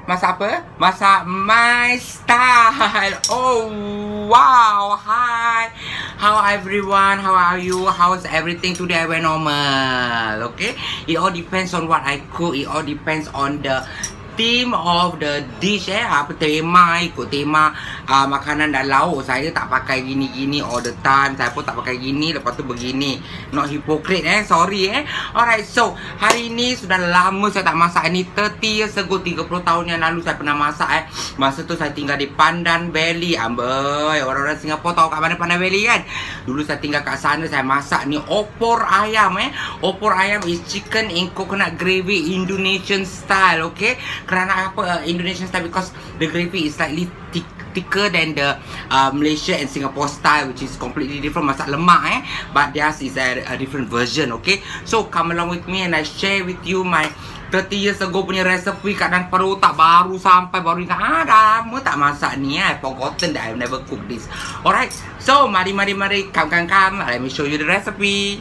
Masak apa? Masak Mystyle. Oh, wow. Hi. How everyone? How are you? How's everything today? I went normal. Okay. It all depends on what I cook. It all depends on the theme of the dish apa tema, ikut tema makanan dan lauk. Saya tak pakai gini-gini all the time. Saya pun tak pakai gini lepas tu begini. Not hypocrite sorry Alright, so hari ni sudah lama saya tak masak ni. 30 years ago, 30 tahun yang lalu saya pernah masak Masa tu saya tinggal di Pandan Valley. Amboi, orang-orang Singapura tahu kat mana Pandan Valley kan? Dulu saya tinggal kat sana, saya masak ni opor ayam Opor ayam is chicken in coconut gravy Indonesian style, okay? Kerana apa Indonesian style? Because the gravy is slightly thicker than the Malaysia and Singapore style, which is completely different. Masak lemak but theirs is a different version, okay? So come along with me and I share with you my 30 years ago punya recipe. Kadang baru tak baru sampai baru ingat lama tak masak ni I forgotten that I've never cooked this. Alright, so mari come, let me show you the recipe.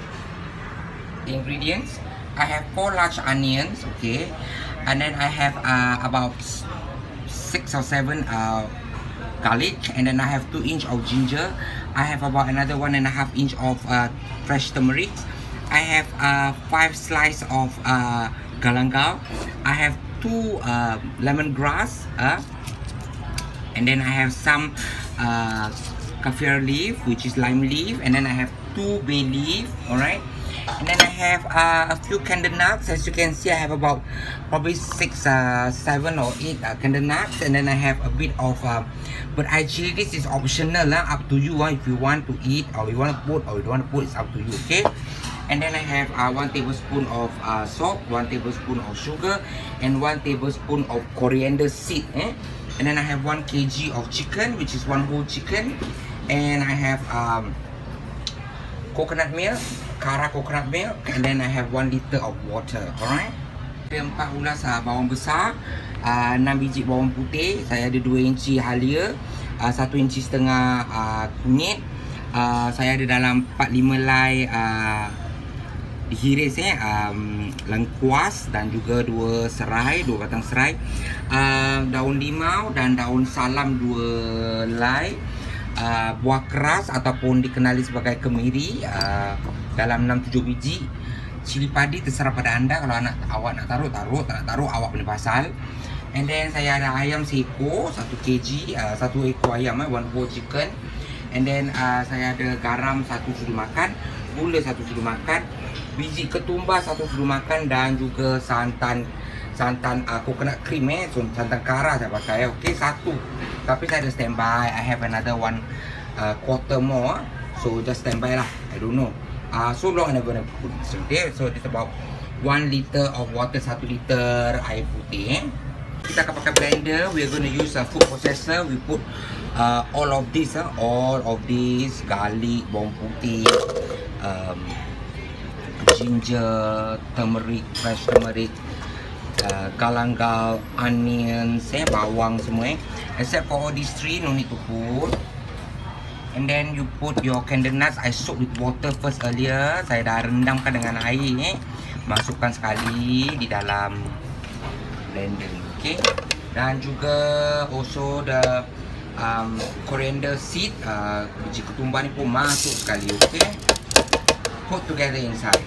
The ingredients, I have 4 large onions, okay, and then I have about 6 or 7 garlic, and then I have 2 inch of ginger. I have about another 1.5 inch of fresh turmeric. I have 5 slices of galangal. I have 2 lemongrass, and then I have some kaffir leaf, which is lime leaf, and then I have 2 bay leaf. Alright. And then I have a few candle nuts. As you can see, I have about probably 6, 7 or 8 candle nuts. And then I have a bit of but actually this is optional up to you if you want to eat or you want to put or you don't want to put, it's up to you, okay? And then I have 1 tablespoon of salt, 1 tablespoon of sugar, and 1 tablespoon of coriander seed. And then I have 1 kg of chicken, which is 1 whole chicken. And I have coconut milk, kara coconut milk, and then I have 1 liter of water. Alright. Ada 4 ulas bawang besar, 6 biji bawang putih, saya ada 2 inci halia, 1 inci setengah kunyit, saya ada dalam 4-5 helai dihiris lengkuas, dan juga 2 batang serai, daun limau dan daun salam 2 helai, buah keras ataupun dikenali sebagai kemiri dalam 6-7 biji, cili padi terserah pada anda. Kalau awak nak taruh, tak nak taruh awak punya pasal. And then saya ada ayam seekor 1 kg, 1 ekor ayam 1 whole chicken. And then saya ada garam 1 sudu makan, gula 1 sudu makan, biji ketumbar 1 sudu makan, dan juga santan coconut cream santan kara saya pakai, okay, 1. Tapi saya ada standby. I have another 1 quarter more, so just standby lah. I don't know so long I'm gonna put this, okay? So it's about 1 liter of water, 1 liter air putih. Kita akan pakai blender. We're gonna use a food processor. We put all of this garlic, bawang putih, ginger, turmeric, fresh turmeric, galangal, onions, bawang semua except for all these 3, no need to put. And then you put your candle nuts. I soak with water first earlier. Saya dah rendamkan dengan air masukkan sekali di dalam blender, okay. Dan juga also the coriander seed, biji ketumbar ni pun masuk sekali, okay. Put together inside.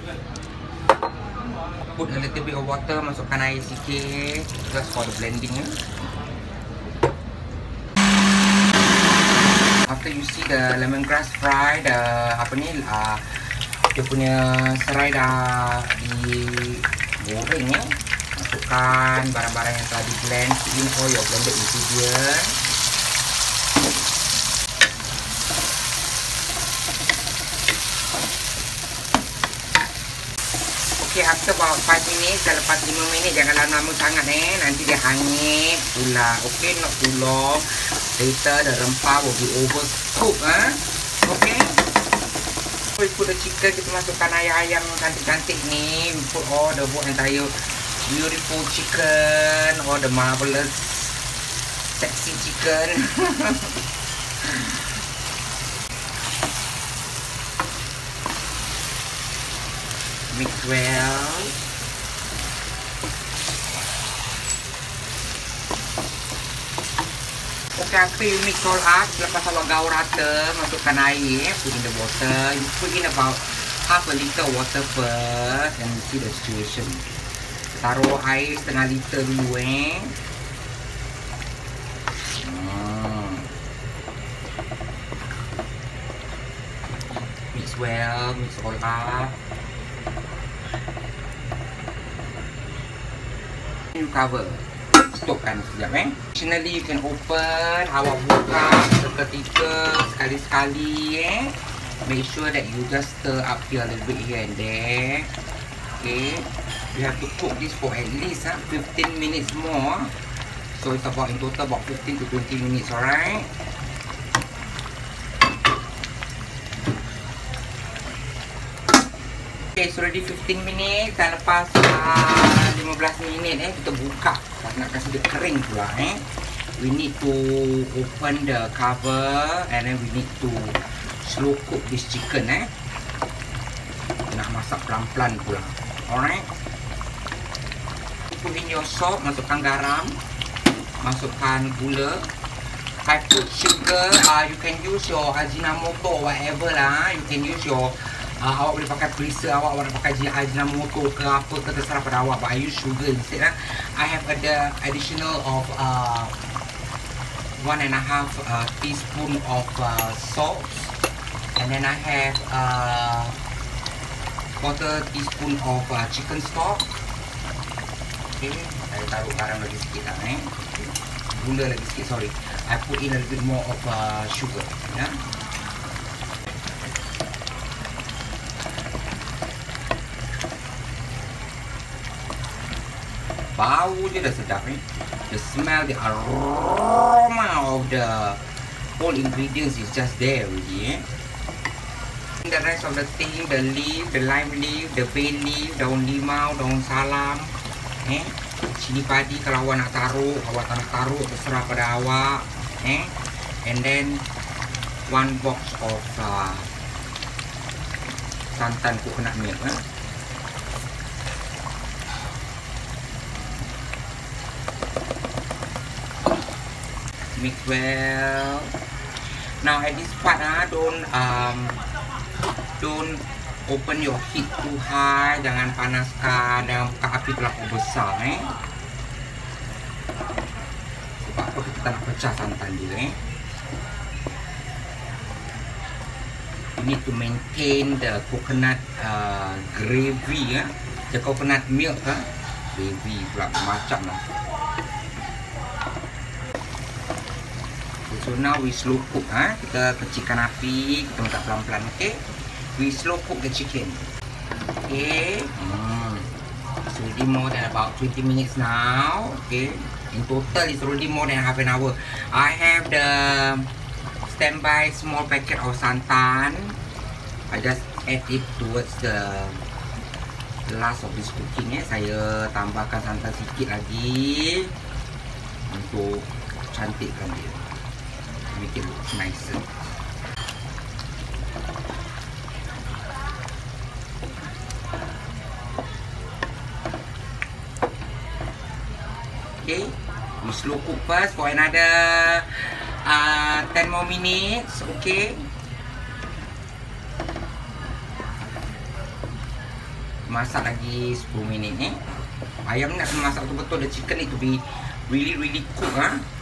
Put a little bit of water, masukkan air sikit just for the blending. After you see the lemongrass fried, dia punya serai dah digoreng masukkan barang-barang yang telah di blend in all your blended ingredients. Okay, after about 5 minutes, dah lepas 5 minit, jangan lama sangat nanti dia hangit pula, okay, not too long. Later the rempah will be overcooked, okay. We put the chicken, kita masukkan ayam cantik-cantik ni. We put all the whole entire beautiful chicken, all the marvelous sexy chicken. Mix well. Okay, after you mix all up, lepas awak gaul rata, masukkan air, put in the water. You put in about half a liter water first and see the situation. Taruh air setengah liter dulu Mix well, mix all up. You cover. Stopkan sekejap Additionally, you can open, awak buka seketika, sekali-sekali Make sure that you just stir up here a little bit here and there. Okay, you have to cook this for at least 15 minutes more. So it's about in total about 15 to 20 minutes, alright? Okay, it's already 15 minutes. Dan lepas 15 minit kita buka. Nak kasi dia kering pula We need to open the cover and then we need to slow cook this chicken Nak masak pelan-pelan pula. Alright. Put in your salt, masukkan garam, masukkan gula. I put sugar. You can use your Ajinomoto or whatever lah. You can use your awak boleh pakai perisa awak nak pakai Ajinomoto ke apa ke terserah pada awak. But I use sugar instead I have the additional of 1.5 teaspoon of salt. And then I have quarter teaspoon of chicken stock. Okay, saya taruh garam lagi sikit lah Gula lagi sikit, sorry. I put in a little bit more of sugar Bau je dah sedap The smell, the aroma of the whole ingredients is just there already The rest of the thing, the leaf, the lime leaf, the bay leaf, daun limau, daun salam cili padi kalau awak nak taruh, awak tak nak taruh terserah pada awak and then 1 box of santan coconut milk Mix well. Now at this part don't open your heat too high, jangan panaskan, jangan buka api terlalu besar sebab apa kita nak pecah santan dia You need to maintain the coconut gravy the coconut milk gravy pula macam lah. So now we slow cook kita kecilkan api, kita masak pelan-pelan We slow cook the chicken. Okay. It's already more than about 20 minutes now. Okay. In total, it's already more than half an hour. I have the standby small packet of santan. I just add it towards the last of this cooking Saya tambahkan santan sikit lagi untuk cantikkan dia. Make it look nicer. Okay, we slow cook first for another 10 more minutes. Okay, masak lagi 10 minit Ayam nak masak betul-betul. The chicken need to be really cook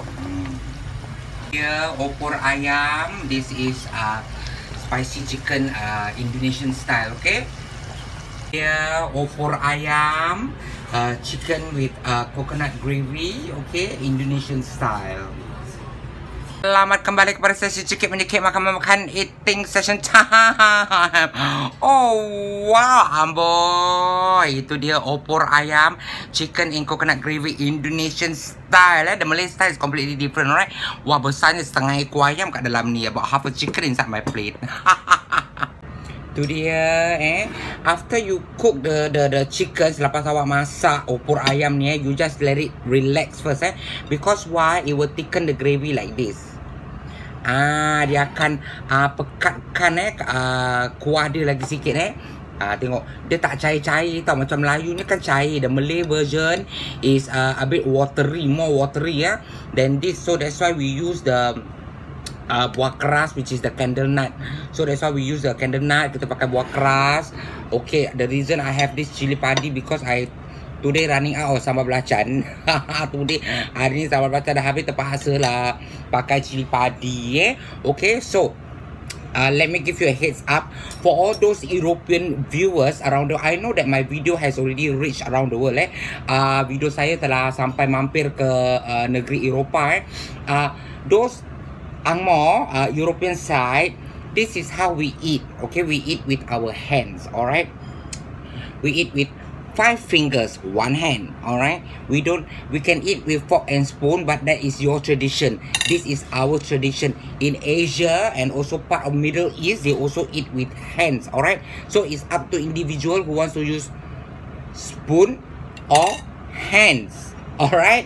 Here, opor ayam. This is spicy chicken Indonesian style. Okay. Here, opor ayam, chicken with coconut gravy. Okay, Indonesian style. Selamat kembali kepada sesi cikit menyikit makan eating session time. Oh wow, amboy, itu dia opor ayam, chicken in coconut gravy Indonesian style. The Malay style is completely different, right? Wah, besarnya setengah ekor ayam kat dalam ni. About half a chicken inside my plate. Tu dia after you cook the chicken, selepas awak masak opor ayam ni you just let it relax first because why? It will thicken the gravy like this. Dia akan pekatkan kuah dia lagi sikit Tengok, dia tak cair-cair tau. Macam Melayu ni kan cair. The Malay version is a bit watery, more watery ya. Then this, so that's why we use the buah keras, which is the candle nut. So that's why we use the candle nut. Kita pakai buah keras. Okay, the reason I have this cili padi because today running out of sambal belacan. Today, hari ni sambal belacan dah habis, terpaksa lah pakai cili padi. Okay, so let me give you a heads up for all those European viewers around the world. I know that my video has already reached around the world. Video saya telah sampai mampir ke negeri Eropah. Those Angmo, European side, this is how we eat. Okay, we eat with our hands. Alright, we eat with 5 fingers, 1 hand. Alright, we can eat with fork and spoon, but that is your tradition. This is our tradition. In Asia and also part of Middle East, they also eat with hands. Alright, so it's up to individual who wants to use spoon or hands. Alright.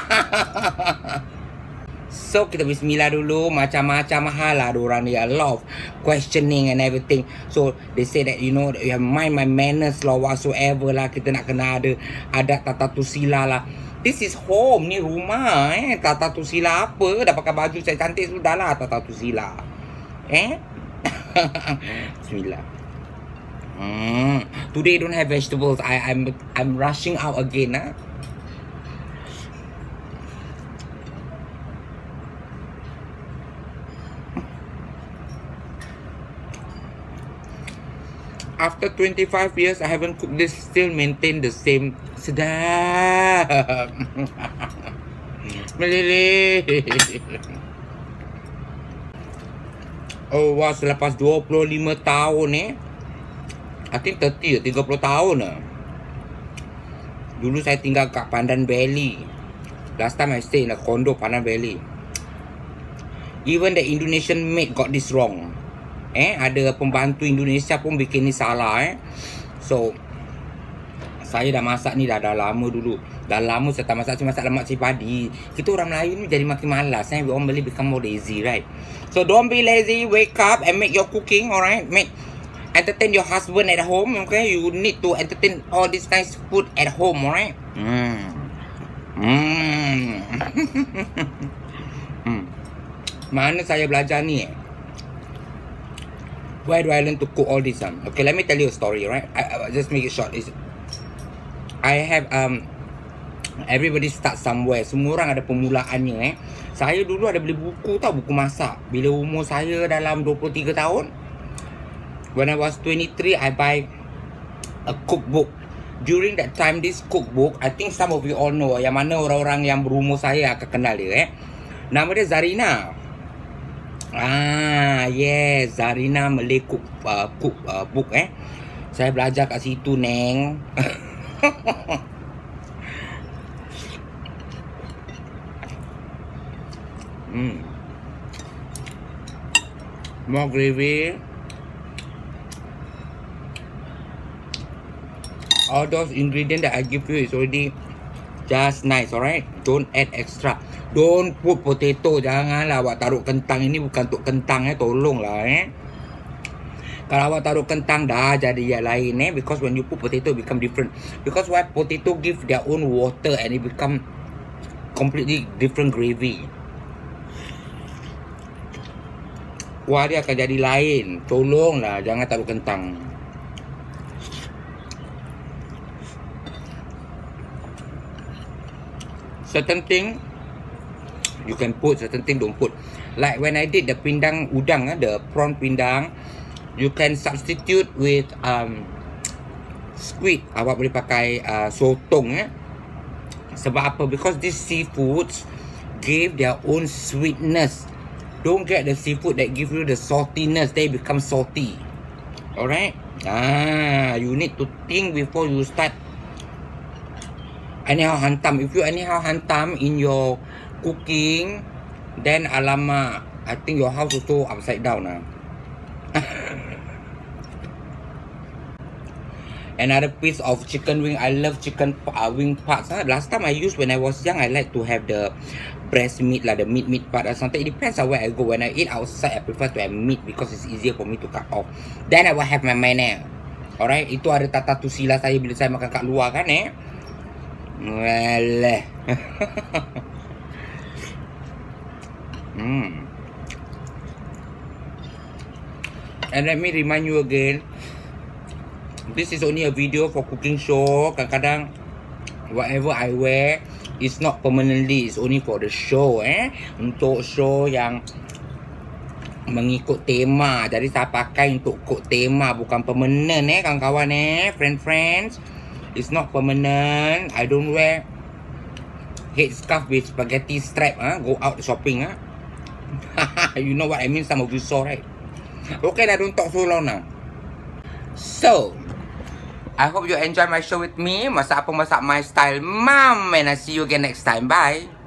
So kita bismillah dulu. Macam-macam hal lah diorang ni, a lot of questioning and everything. So they say that you know, you have mind my manners lah, whatsoever lah. Kita nak kena ada adat tata tusila lah. This is home, ni rumah tata tusila apa? Dah pakai baju saya cantik sudah lah tata tusila. Bismillah. Today don't have vegetables. I'm rushing out again. After 25 years, I haven't cooked this. Still maintain the same. Sedap. Meleleh. Oh wah, selepas 25 tahun I think 30 tahun Dulu saya tinggal kat Pandan Valley. Last time I stay in a condo Pandan Valley. Even the Indonesian maid got this wrong. Ada pembantu Indonesia pun bikin ni salah. So saya dah masak ni dah lama dulu. Dah lama saya tak masak. Saya masak lemak cili padi. Kita orang Melayu ni jadi makin malas. We all Malay become more lazy, right? So don't be lazy. Wake up and make your cooking. Alright, entertain your husband at home. Okay, you need to entertain all this nice food at home. Alright. Mana saya belajar ni? Where do I learn to cook all this? Okay, let me tell you a story, right? I just make it short. I have everybody start somewhere. Semua orang ada permulaannya. Saya dulu ada beli buku tau, buku masak. Bila umur saya dalam 23 tahun. When I was 23, I buy a cookbook. During that time, this cookbook, I think some of you all know. Yang mana orang-orang yang berumur saya akan kenal dia. Nama dia Zarina. Yes, Zarina Malay cook book. Saya belajar kat situ, Neng. More gravy. All those ingredients that I give you is already just nice, alright? Don't add extra. Don't put potato. Janganlah awak taruh kentang. Ini bukan untuk kentang, tolonglah. Kalau awak taruh kentang dah jadi yang lain, because when you put potato it become different. Because why? Potato give their own water and it become completely different gravy. Kuah dia akan jadi lain. Tolonglah jangan taruh kentang. Certain thing you can put, certain thing don't put. Like when I did the pindang udang, the prawn pindang, you can substitute with squid. Awak boleh pakai sotong. Sebab apa? Because these seafoods give their own sweetness. Don't get the seafood that give you the saltiness. They become salty. Alright? You need to think before you start anyhow hantam. If you anyhow hantam in your cooking, then alamak, I think your house also upside down. Another piece of chicken wing. I love chicken wing parts. Last time I used, when I was young, I like to have the breast meat, the meat part or something. It depends on where I go. When I eat outside, I prefer to have meat because it's easier for me to cut off. Then I will have my mayonnaise. Alright, itu ada tata tusila saya bila saya makan kat luar kan Weleh. And let me remind you again, this is only a video for cooking show. Kadang-kadang whatever I wear is not permanently, it's only for the show untuk show yang mengikut tema. Jadi saya pakai untuk ikut tema, bukan permanent kawan-kawan friends. It's not permanent. I don't wear headscarf with spaghetti strap go out shopping You know what I mean, some of you saw, right? Okay, I don't talk so long now. So I hope you enjoy my show with me. Masak apa masak my style, mom. And I see you again next time. Bye.